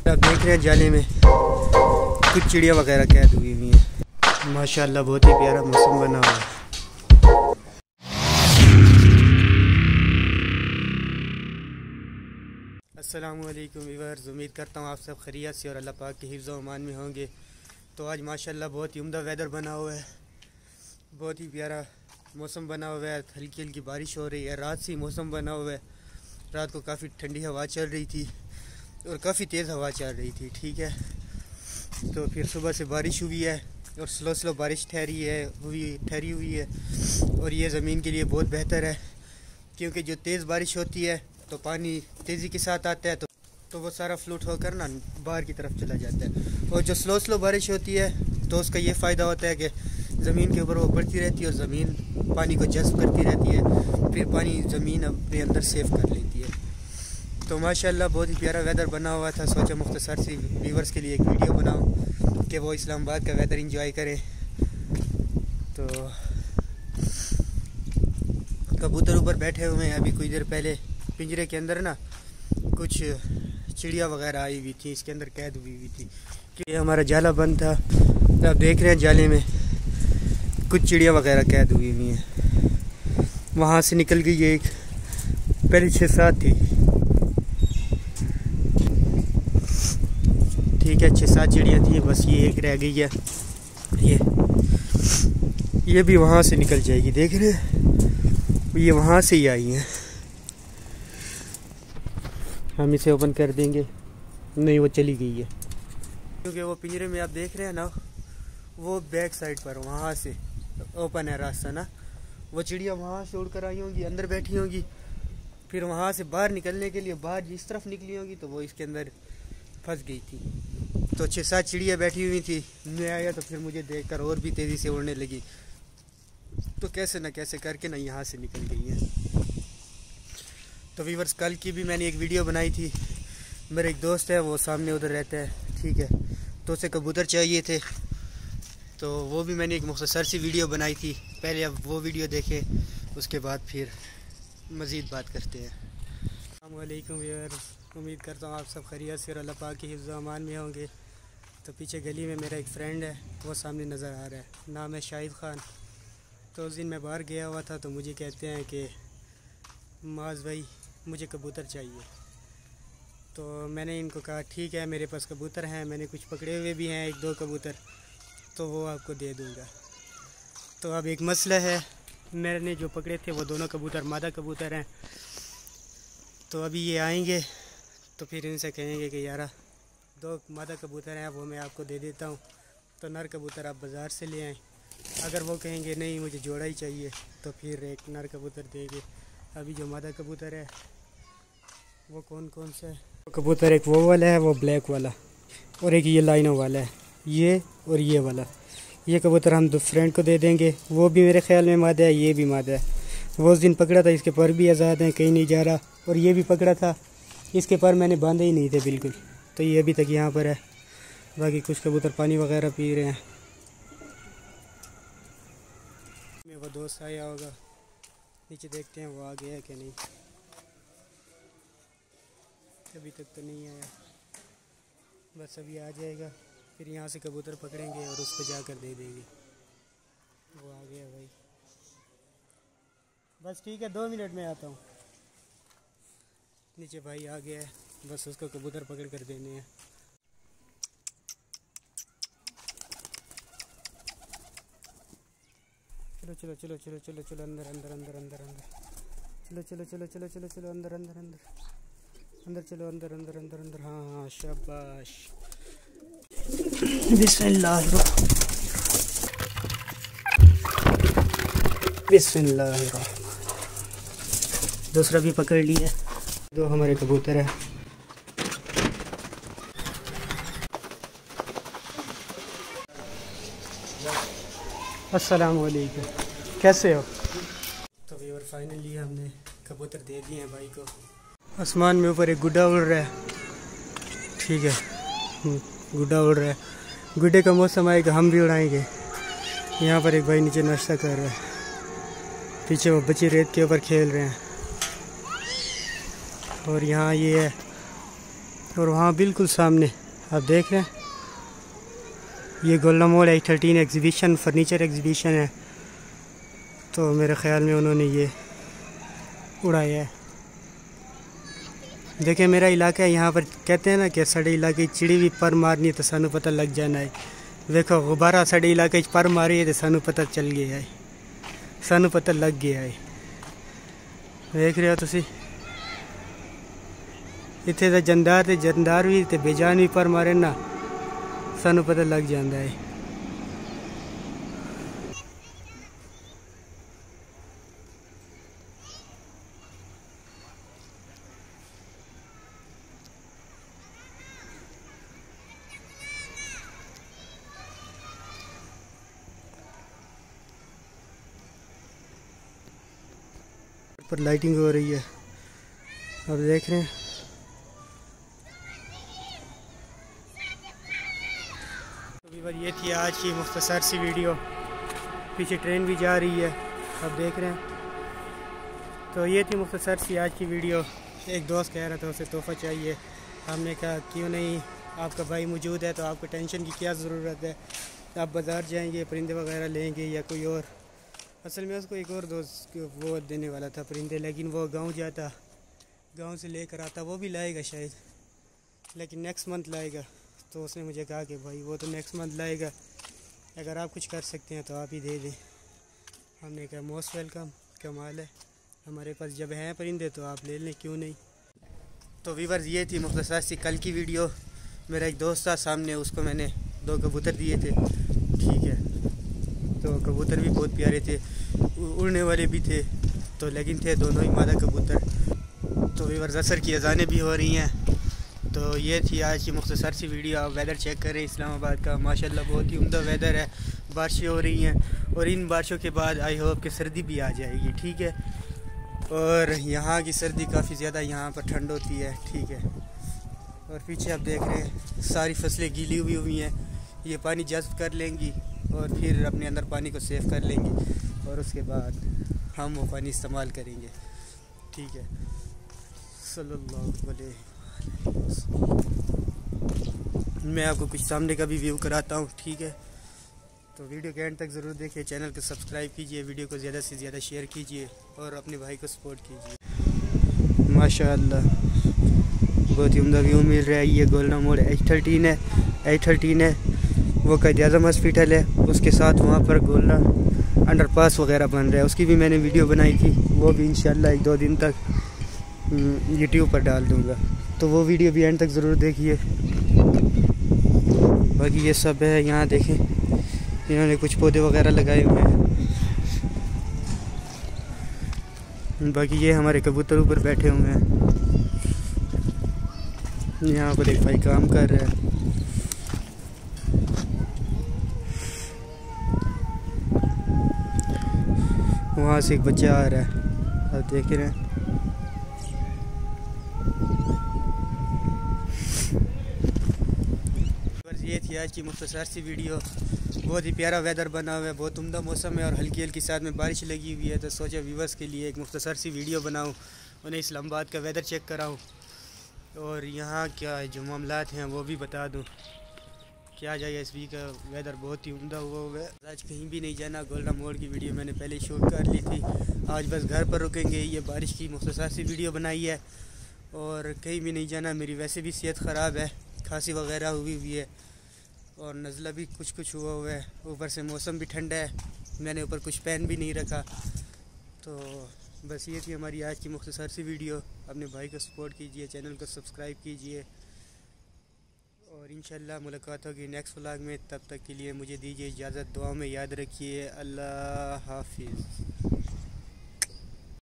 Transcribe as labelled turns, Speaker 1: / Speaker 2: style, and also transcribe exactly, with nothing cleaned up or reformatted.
Speaker 1: आप देख रहे हैं जाले में कुछ चिड़िया वगैरह कैद हुई हुई हैं। माशाल्लाह बहुत ही प्यारा मौसम बना हुआ है। अस्सलामु अलैकुम व्यूअर्स, उम्मीद करता हूँ आप सब खैरियत से और अल्लाह पाक के हिफ्ज़ व अमान में होंगे। तो आज माशाल्लाह बहुत ही उम्दा वेदर बना हुआ है, बहुत ही प्यारा मौसम बना हुआ है। हल्की हल्की बारिश हो रही है, रात से ही मौसम बना हुआ है। रात को काफ़ी ठंडी हवा चल रही थी और काफ़ी तेज़ हवा चल रही थी, ठीक है। तो फिर सुबह से बारिश हुई है और स्लो स्लो बारिश ठहरी है हुई ठहरी हुई है और ये ज़मीन के लिए बहुत बेहतर है, क्योंकि जो तेज़ बारिश होती है तो पानी तेज़ी के साथ आता है तो तो वो सारा फ्लूट होकर ना बाहर की तरफ चला जाता है। और जो स्लो स्लो बारिश होती है तो उसका ये फ़ायदा होता है कि ज़मीन के ऊपर वो बढ़ती रहती है और ज़मीन पानी को जज़्ब करती रहती है, फिर पानी ज़मीन अपने अंदर सेव कर लेती है। तो माशाल्लाह बहुत ही प्यारा वेदर बना हुआ था। सोचा मुख्तसर सी व्यूवर्स के लिए एक वीडियो बनाऊं कि वो इस्लामाबाद का वेदर इंजॉय करें। तो कबूतर ऊपर बैठे हुए हैं। अभी कुछ देर पहले पिंजरे के अंदर ना कुछ चिड़िया वगैरह आई हुई थी, इसके अंदर कैद हुई हुई थी कि हमारा जाला बंद था। तो आप देख रहे हैं जाले में कुछ चिड़िया वगैरह कैद हुई हुई हैं। वहाँ से निकल गई एक, पहले छः सात थी, ठीक है, छः सात चिड़िया थी, बस ये एक रह गई है। ये ये भी वहाँ से निकल जाएगी, देख रहे हैं, ये वहाँ से ही आई हैं। हम इसे ओपन कर देंगे। नहीं, वो चली गई है, क्योंकि वो पिंजरे में आप देख रहे हैं ना, वो बैक साइड पर वहाँ से ओपन है रास्ता ना। वो चिड़िया वहाँ से उड़ कर आई होंगी, अंदर बैठी होंगी, फिर वहाँ से बाहर निकलने के लिए बाहर जिस तरफ निकली होंगी तो वो इसके अंदर फंस गई थी। तो छः सात चिड़िया बैठी हुई थी, मैं आया तो फिर मुझे देखकर और भी तेज़ी से उड़ने लगी। तो कैसे न कैसे करके ना यहाँ से निकल गई हैं। तो व्यूअर्स, कल की भी मैंने एक वीडियो बनाई थी। मेरा एक दोस्त है, वो सामने उधर रहता है, ठीक है, तो उसे कबूतर चाहिए थे, तो वो भी मैंने एक मुख्तसर सी वीडियो बनाई थी। पहले अब वो वीडियो देखें, उसके बाद फिर मज़ीद बात करते हैं। अस्सलाम वालेकुम व्यूअर्स, उम्मीद करता हूँ आप सब खैरियत से और अल्लाह पाक के हिफ्ज़ व अमान में होंगे। तो पीछे गली में मेरा एक फ्रेंड है, वो सामने नज़र आ रहा है, नाम है शाहिद ख़ान। तो उस दिन मैं बाहर गया हुआ था, तो मुझे कहते हैं कि माज़ भाई मुझे कबूतर चाहिए। तो मैंने इनको कहा ठीक है, मेरे पास कबूतर हैं, मैंने कुछ पकड़े हुए भी हैं, एक दो कबूतर, तो वो आपको दे दूँगा। तो अब एक मसला है, मैंने जो पकड़े थे वो दोनों कबूतर मादा कबूतर हैं। तो अभी ये आएंगे तो फिर इनसे कहेंगे कि यार दो मादा कबूतर हैं, वो मैं आपको दे देता हूँ, तो नर कबूतर आप बाज़ार से ले आएँ। अगर वो कहेंगे नहीं मुझे जोड़ा ही चाहिए, तो फिर एक नर कबूतर देंगे। अभी जो मादा कबूतर है वो कौन कौन सा है कबूतर, एक वो वाला है, वो ब्लैक वाला, और एक ये लाइनों वाला है, ये और ये वाला। ये कबूतर हम दो फ्रेंड को दे देंगे। वो भी मेरे ख्याल में मादा है, ये भी मादा है। वो उस दिन पकड़ा था, इसके पर भी आज़ाद हैं, कहीं नहीं जा रहा। और ये भी पकड़ा था, इसके पर मैंने बांधे ही नहीं थे बिल्कुल, तो ये अभी तक यहाँ पर है। बाकी कुछ कबूतर पानी वगैरह पी रहे हैं। मैं वो दोस्त आया होगा, नीचे देखते हैं वो आ गया है कि नहीं। अभी तक तो नहीं आया, बस अभी आ जाएगा, फिर यहाँ से कबूतर पकड़ेंगे और उसको जाकर दे देंगे। वो आ गया भाई, बस ठीक है, दो मिनट में आता हूँ। नीचे भाई आ गया है, बस उसको कबूतर पकड़ कर देने हैं। चलो चलो चलो चलो चलो चलो अंदर अंदर अंदर अंदर अंदर चलो चलो चलो चलो चलो चलो अंदर अंदर अंदर अंदर चलो अंदर अंदर अंदर अंदर हाँ हाँ शाबाश। बिस्मिल्लाह बिस्मिल्लाह। दूसरा भी पकड़ लिया, दो हमारे कबूतर है। अस्सलाम वालेकुम, कैसे हो? तो व्यूअर फाइनली हमने कबूतर दे दिए हैं भाई को। आसमान में ऊपर एक गुड्डा उड़ रहा है, ठीक है, गुड्डा उड़ रहा है। गुड्डे का मौसम आएगा हम भी उड़ाएंगे। यहाँ पर एक भाई नीचे नाश्ता कर रहा है, पीछे वो बच्चे रेत के ऊपर खेल रहे हैं। और यहाँ ये है, और वहाँ बिल्कुल सामने आप देख रहे हैं ये golden mall H thirteen exhibition furniture exhibition है। तो मेरे ख़्याल में उन्होंने ये उड़ाया है। देखिए मेरा इलाका है, यहाँ पर कहते हैं ना कि साढ़े इलाके चिड़ी भी पर मारनी तो सानू पता लग जाना है। देखो गुब्बारा साढ़े इलाके पर मारी है तो सानू पता चल गया है, सानू पता लग गया है। देख रहे हो तुसी इत्थे तो जंदार ते जंदार भी ते बेजान भी पर मारे ना सानू पता लग जाता है। पर लाइटिंग हो रही है, आप देख रहे हैं। तो ये थी आज की मुख्तसर सी वीडियो। पीछे ट्रेन भी जा रही है, आप देख रहे हैं। तो ये थी मुख्तसर सी आज की वीडियो। एक दोस्त कह रहा था उसे तोहफ़ा चाहिए, हमने कहा क्यों नहीं, आपका भाई मौजूद है तो आपको टेंशन की क्या ज़रूरत है। आप बाज़ार जाएंगे परिंदे वगैरह लेंगे या कोई और। असल में उसको एक और दोस्त वो देने वाला था परिंदे, लेकिन वो गांव जाता, गांव से लेकर आता, वो भी लाएगा शायद, लेकिन नेक्स्ट मंथ लाएगा। तो उसने मुझे कहा कि भाई वो तो नेक्स्ट मंथ लाएगा, अगर आप कुछ कर सकते हैं तो आप ही दे दें। हमने कहा मोस्ट वेलकम, कमाल है, हमारे पास जब हैं परिंदे तो आप ले लें, क्यों नहीं। तो व्यूअर्स ये थी मुख्तसर सी कल की वीडियो। मेरा एक दोस्त था सामने, उसको मैंने दो कबूतर दिए थे, ठीक है। तो कबूतर भी बहुत प्यारे थे, उड़ने वाले भी थे, तो लेकिन थे दोनों ही मादा कबूतर। तो व्यूअर्स असर की अजानें भी हो रही हैं। तो ये थी आज की मुख्तसर सी वीडियो। आप वेदर चेक करें इस्लामाबाद का, माशाल्लाह बहुत ही उम्दा वेदर है, बारिशें हो रही हैं और इन बारिशों के बाद आई होप कि सर्दी भी आ जाएगी, ठीक है। और यहाँ की सर्दी काफ़ी ज़्यादा, यहाँ पर ठंड होती है, ठीक है। और पीछे आप देख रहे हैं सारी फसलें गीली हुई हुई हैं, ये पानी जज़्ब कर लेंगी और फिर अपने अंदर पानी को सेव कर लेंगी और उसके बाद हम वो पानी इस्तेमाल करेंगे, ठीक है। सल्लल्लाहु अलैहि वसल्लम। मैं आपको कुछ सामने का भी व्यू कराता हूँ, ठीक है। तो वीडियो के एंड तक ज़रूर देखिए, चैनल को सब्सक्राइब कीजिए, वीडियो को ज़्यादा से ज़्यादा शेयर कीजिए और अपने भाई को सपोर्ट कीजिए। माशाअल्लाह बहुत ही उम्दा व्यू मिल रहा है। ये गोल्डन मॉल एच थर्टीन है, एच थर्टीन है वो कायद आज़म हॉस्पिटल है, उसके साथ वहाँ पर गोल्डन अंडरपास वगैरह बन रहा है, उसकी भी मैंने वीडियो बनाई थी, वो भी इंशाल्लाह एक दो दिन तक यूट्यूब पर डाल दूँगा। तो वो वीडियो भी एंड तक ज़रूर देखिए। बाकी ये सब है, यहाँ देखें इन्होंने कुछ पौधे वगैरह लगाए हुए हैं। बाकी ये हमारे कबूतर ऊपर बैठे हुए हैं, यहाँ पर एक भाई काम कर रहा है। वहाँ से एक बच्चा आ रहा है, आप देख रहे हैं। बस ये थी आज की मुख्तसर सी वीडियो। बहुत ही प्यारा वेदर बना हुआ है, बहुत उम्दा मौसम है और हल्की हल्की साथ में बारिश लगी हुई है। तो सोचा व्यूअर्स के लिए एक मुख्तसर सी वीडियो बनाऊं, उन्हें इस्लामाबाद का वेदर चेक कराऊं और यहाँ क्या जो मामलात हैं वो भी बता दूं। क्या जाएगा इस वीक का वेदर बहुत ही उम्दा हुआ हुआ है। आज कहीं भी नहीं जाना, गोल्डन मॉल की वीडियो मैंने पहले शूट कर ली थी, आज बस घर पर रुकेंगे। ये बारिश की मुख्तसर सी वीडियो बनाई है और कहीं भी नहीं जाना। मेरी वैसे भी सेहत ख़राब है, खांसी वगैरह हुई हुई है और नज़ला भी कुछ कुछ हुआ हुआ है, ऊपर से मौसम भी ठंडा है, मैंने ऊपर कुछ पहन भी नहीं रखा। तो बस ये थी हमारी आज की मुख्तसर सी वीडियो। अपने भाई को सपोर्ट कीजिए, चैनल को सब्सक्राइब कीजिए और इंशाल्लाह मुलाकात होगी नेक्स्ट व्लॉग में। तब तक के लिए मुझे दीजिए इजाज़त, दुआ में याद रखिए। अल्लाह हाफिज़।